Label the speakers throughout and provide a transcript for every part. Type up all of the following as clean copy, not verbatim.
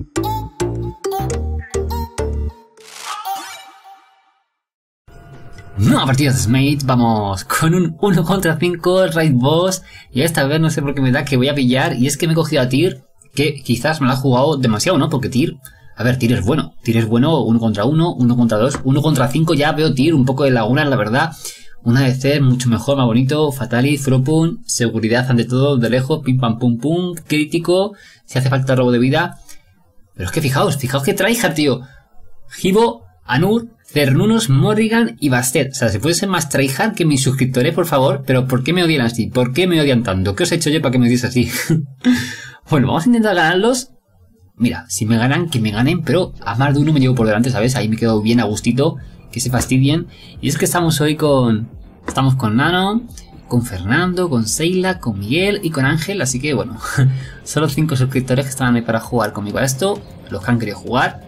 Speaker 1: Nueva partida de Smite, vamos con un 1 contra 5 Raid Boss. Y esta vez no sé por qué me da que voy a pillar. Y es que me he cogido a Tyr, que quizás me lo ha jugado demasiado, ¿no? Porque Tyr, a ver, Tyr es bueno. Tyr es bueno 1 contra 1, 1 contra 2, 1 contra 5. Ya veo Tyr un poco de laguna, la verdad. Una ADC mucho mejor, más bonito. Fatality, Thropun, seguridad ante todo, de lejos, pim pam pum pum, crítico. Si hace falta robo de vida. Pero es que fijaos que tryhard, tío. Hivo, Anur, Cernunnos, Morrigan y Bastet. O sea, se puede ser más tryhard que mis suscriptores, por favor. Pero ¿por qué me odian así? ¿Por qué me odian tanto? ¿Qué os he hecho yo para que me odies así? Bueno, vamos a intentar ganarlos. Mira, si me ganan, que me ganen. Pero a más de uno me llevo por delante, ¿sabes? Ahí me quedo bien a gustito. Que se fastidien. Y es que estamos hoy con... Estamos con Nano, con Fernando, con Seila, con Miguel y con Ángel. Así que bueno, solo 5 suscriptores que estaban ahí para jugar conmigo a esto. Los que han querido jugar.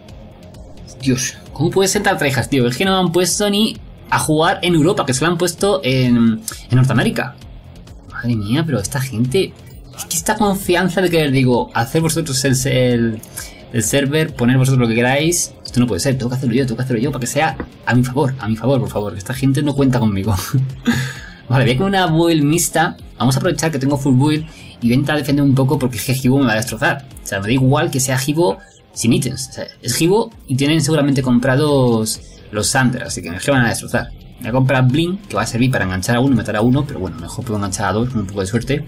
Speaker 1: Dios, ¿cómo puede ser tan tryhard, tío? Es que no me han puesto ni a jugar en Europa, que se lo han puesto en Norteamérica. Madre mía, pero esta gente... Es que esta confianza de que les digo, hacer vosotros el server, poner vosotros lo que queráis. Esto no puede ser, tengo que hacerlo yo para que sea a mi favor, por favor. Esta gente no cuenta conmigo. Vale, voy con una build mixta. Vamos a aprovechar que tengo full build y voy a intentar defender un poco porque es que Hivo me va a destrozar. O sea, me da igual que sea Hivo sin ítems. O sea, es Hivo y tienen seguramente comprados los Sander, así que me van a destrozar. Voy a comprar Blink, que va a servir para enganchar a uno y matar a uno, pero bueno, mejor puedo enganchar a dos con un poco de suerte.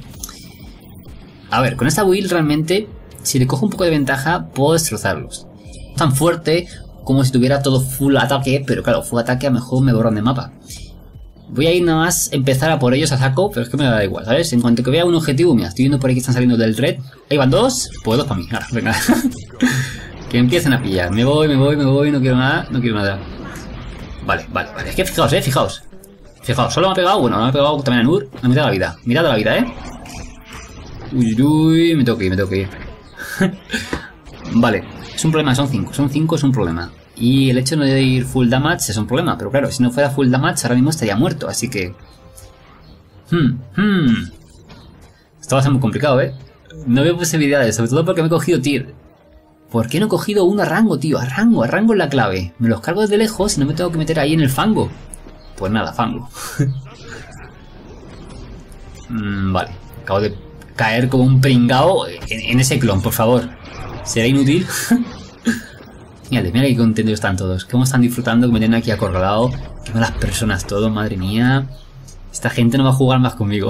Speaker 1: A ver, con esta build realmente, si le cojo un poco de ventaja, puedo destrozarlos. Tan fuerte como si tuviera todo full ataque, pero claro, full ataque a lo mejor me borran de mapa. Voy a ir nada más empezar a por ellos a saco, pero es que me da igual, ¿sabes? En cuanto que vea un objetivo, mira, estoy viendo por ahí que están saliendo del red. Ahí van dos, pues dos para mí. Ahora, venga. Que empiecen a pillar. Me voy, no quiero nada, Vale. Es que fijaos. Solo me ha pegado, bueno, me ha pegado también a Nur. Me ha metido la vida. Mirad la vida, Uy, me tengo que ir. Vale, es un problema, son 5, es un problema. Y el hecho de ir full damage es un problema, pero claro, si no fuera full damage ahora mismo estaría muerto, así que... Esto va a ser muy complicado, No veo posibilidades, sobre todo porque me he cogido Tyr. ¿Por qué no he cogido uno a rango, tío? A rango es la clave. Me los cargo desde lejos y no me tengo que meter ahí en el fango. Pues nada, fango. Vale, acabo de caer como un pringao en ese clon, por favor. ¿Será inútil? Mira qué contentos están todos. Cómo están disfrutando, que me tienen aquí acorralado. Qué malas personas todos, madre mía. Esta gente no va a jugar más conmigo.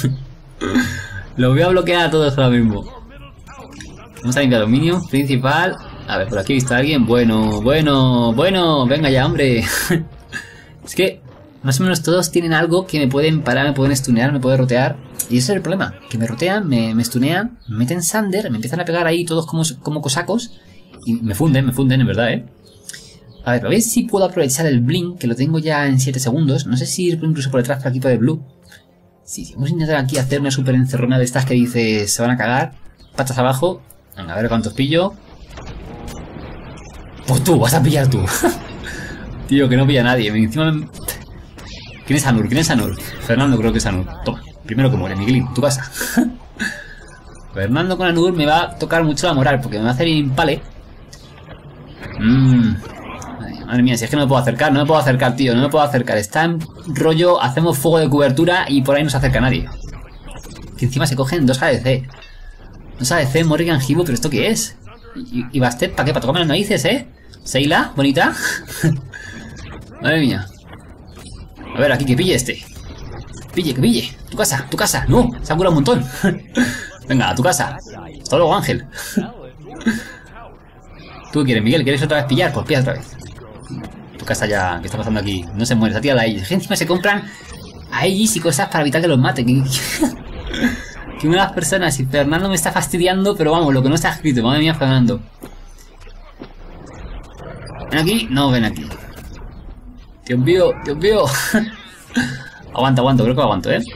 Speaker 1: Lo voy a bloquear a todos ahora mismo. Vamos a limpiar los minions. Principal. A ver, por aquí he visto a alguien. Bueno. Venga ya, hombre. Es que más o menos todos tienen algo que me pueden parar, me pueden stunear, me pueden rotear. Y ese es el problema. Que me rotean, me stunean, me meten Sander, me empiezan a pegar ahí todos como cosacos. Y me funden, en verdad, A ver si puedo aprovechar el blink, que lo tengo ya en 7 segundos. No sé si ir incluso por detrás, por aquí, por el blue. Sí, vamos a intentar aquí hacer una super encerrona de estas que dices, se van a cagar. Patas abajo. Venga, a ver cuántos pillo. Pues tú, vas a pillar tú. Tío, que no pilla nadie. Encima... ¿Quién es Anur? Fernando creo que es Anur. Toma, primero que muere, Miguelín, tu casa. Fernando con Anur me va a tocar mucho la moral, porque me va a hacer impale. Madre mía, si es que no me puedo acercar, tío, no me puedo acercar. Está en rollo, hacemos fuego de cobertura y por ahí no se acerca nadie. Que encima se cogen dos ADC. Dos ADC, Morrigan, Hivo, pero ¿esto qué es? ¿Y Bastet para qué? ¿Para tocarme las narices, Seila, bonita. Madre mía. A ver, aquí que pille este. Que pille. Tu casa. No, se ha curado un montón. Venga, a tu casa. Hasta luego, Ángel. ¿Tú qué quieres, Miguel? ¿Quieres otra vez pillar? Pues pilla otra vez. Tu casa ya... ¿Qué está pasando aquí? No se muere, esa tía la Aegis. Encima se compran Aegis y cosas para evitar que los maten. Que una de las personas... Y Fernando me está fastidiando, pero vamos, lo que no está escrito. Madre mía, Fernando. ¿Ven aquí? No, ven aquí. Dios mío. Aguanto, creo que aguanto, Creo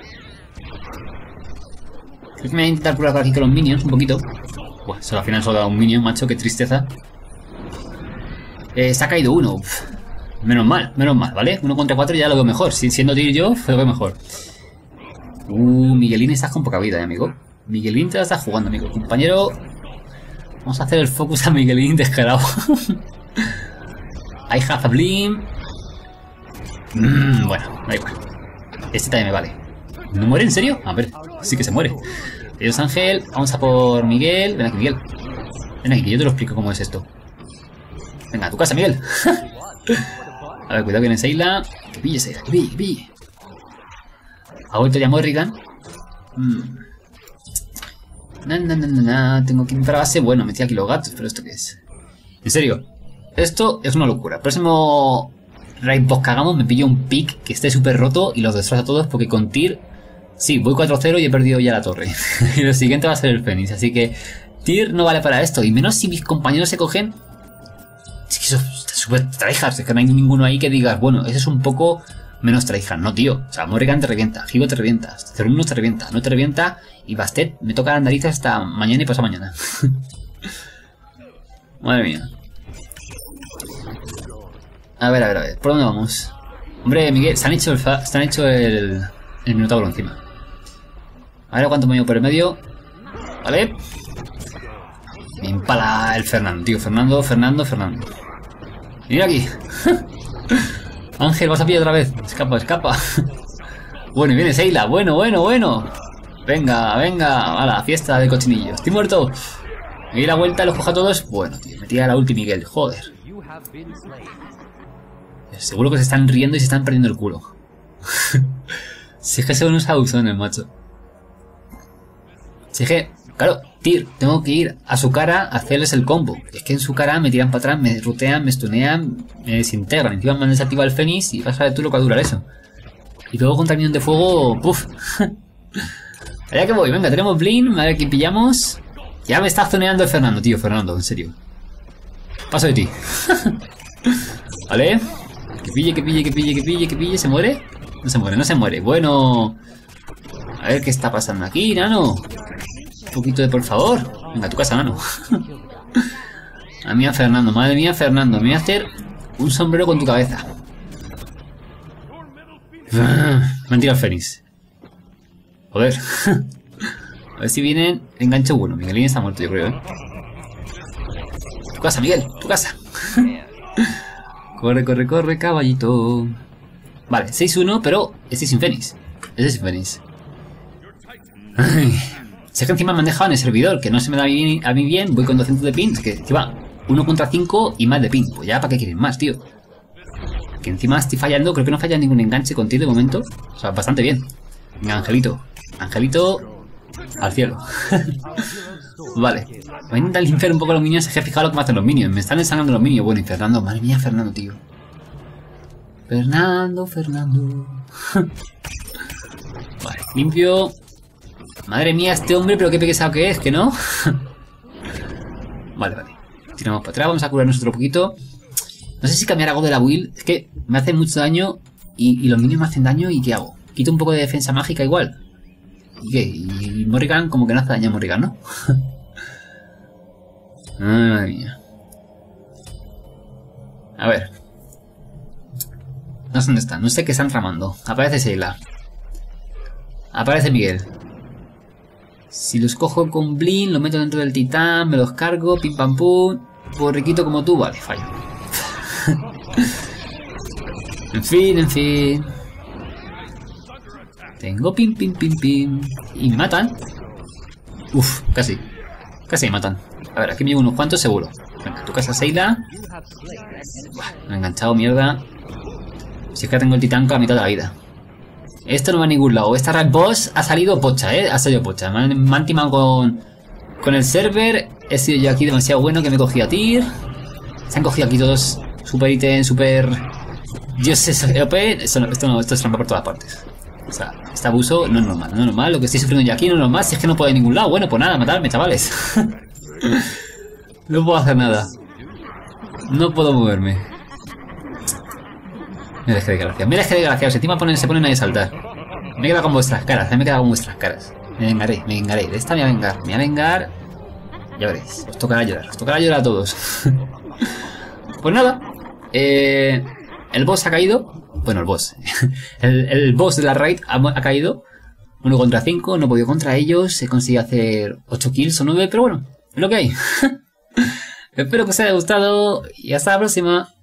Speaker 1: que me voy a intentar curar por aquí con los minions un poquito. Buah, al final solo da un minion, macho, qué tristeza. Se ha caído uno. Uf. Menos mal, ¿vale? 1 contra 4 ya lo veo mejor. Siendo Tyr yo, lo veo mejor. Miguelín, estás con poca vida, amigo. Miguelín te la estás jugando, amigo. Compañero. Vamos a hacer el focus a Miguelín descarado. I have a blim. Bueno, da igual. Este también me vale. ¿No muere en serio? A ver, sí que se muere. Dios Ángel, vamos a por Miguel. Ven aquí, Miguel. Ven aquí, que yo te lo explico cómo es esto. Venga, a tu casa, Miguel. A ver, cuidado que viene Seila. Que pille, Seila, que pille, que pille. Ha vuelto ya Morrigan. Tengo que ir para base. Bueno, metí aquí los gatos, pero ¿esto qué es? En serio, esto es una locura. Próximo raid boss que hagamos me pillo un pick que esté súper roto y los destroza a todos porque con Tyr... Sí, voy 4-0 y he perdido ya la torre. Y lo siguiente va a ser el Fénix, así que Tyr no vale para esto. Y menos si mis compañeros se cogen... Es que eso está súper tryhard. Es que no hay ninguno ahí que digas, bueno, ese es un poco menos tryhard. No, tío. O sea, Morrigan te revienta, Higo te revienta, Cernuno te revienta, no te revienta. Y Bastet me toca las narices hasta mañana y pasado mañana. Madre mía. A ver, ¿por dónde vamos? Hombre, Miguel, se han hecho el Minotauro encima. A ver cuánto me llevo por el medio. Vale. Me impala el Fernando, tío. Fernando. Mira aquí. Ángel, vas a pillar otra vez. Escapa. Bueno, y viene Seila. Bueno. Venga. A la fiesta de cochinillo. Estoy muerto. Me di la vuelta, los cojo a todos. Bueno, tío, me tira la ulti Miguel. Joder. Seguro que se están riendo y se están perdiendo el culo. Si es que son unos abusones, macho. Si es que, claro, Tyr, tengo que ir a su cara a hacerles el combo. Es que en su cara me tiran para atrás, me rutean, me stunean, me desintegran. Encima me desactiva el Fénix y vas a ver tú lo que va a durar eso. Y luego contra Minion de fuego, ¡puf! Allá que voy, venga, tenemos Blin, a ver quién pillamos. Ya me está zoneando el Fernando, tío, Fernando, en serio. Paso de ti. Vale. Que pille. ¿Se muere? No se muere. Bueno. A ver qué está pasando aquí, nano. Un poquito de por favor. Venga, a tu casa, nano. A mí a Fernando, madre mía, Fernando. Me voy a hacer un sombrero con tu cabeza. Me han tirado el Fénix. Joder. A ver si vienen. Engancho bueno. Miguelín está muerto, yo creo, Tu casa, Miguel, tu casa. Corre, caballito. Vale, 6-1, pero este sin Fénix. Ay, sé que encima me han dejado en el servidor, que no se me da a mí bien. Voy con 200 de pin, que va 1 contra 5 y más de pin. Pues ya, ¿para qué quieren más, tío? Que encima estoy fallando, creo que no falla ningún enganche contigo de momento. O sea, bastante bien. Venga, Angelito, al cielo. Vale, voy a intentar limpiar un poco los minions. Es que fijaos lo que me hacen los minions. Me están ensangrando los minions. Bueno, y Fernando, madre mía, Fernando, tío. Fernando. Vale, limpio. Madre mía, este hombre, pero qué pesado que es, ¿que no? Vale. Tiramos para atrás, vamos a curarnos otro poquito. No sé si cambiar algo de la build. Es que me hace mucho daño y los minions me hacen daño. ¿Y qué hago? Quito un poco de defensa mágica igual. ¿Y qué? Y Morrigan como que no hace daño a Morrigan, ¿no? Ay, madre mía. A ver. No sé dónde están. No sé qué están tramando. Aparece Seila. Aparece Miguel. Si los cojo con Blin, los meto dentro del titán, me los cargo, pim pam pum. Borriquito como tú, vale, fallo. En fin. Tengo pim. Y me matan. Uf, casi me matan. A ver, aquí me llevo unos cuantos seguro. Venga, tu casa, Seila. Me he enganchado, mierda. Si es que tengo el titán con la mitad de la vida. Esto no va a ningún lado. Esta raid boss ha salido pocha, Ha salido pocha. Me han timado con el server. He sido yo aquí demasiado bueno que me he cogido a Tyr. Se han cogido aquí todos super ítem, super... dioses OP. Esto es trampa por todas partes. O sea, este abuso no es normal. Lo que estoy sufriendo yo aquí no es normal. Si es que no puedo ir a ningún lado. Bueno, pues nada, matarme, chavales. No puedo hacer nada. No puedo moverme. Me dejé de gracias. Encima se ponen a saltar. Me he quedado con vuestras caras. Me vengaré. De esta me voy a vengar. Ya veréis. Os tocará llorar a todos. Pues nada. El boss ha caído. Bueno, el boss. el boss de la raid ha caído. 1 contra 5. No he podido contra ellos. He conseguido hacer 8 kills o 9. Pero bueno, es lo que hay. Espero que os haya gustado y hasta la próxima.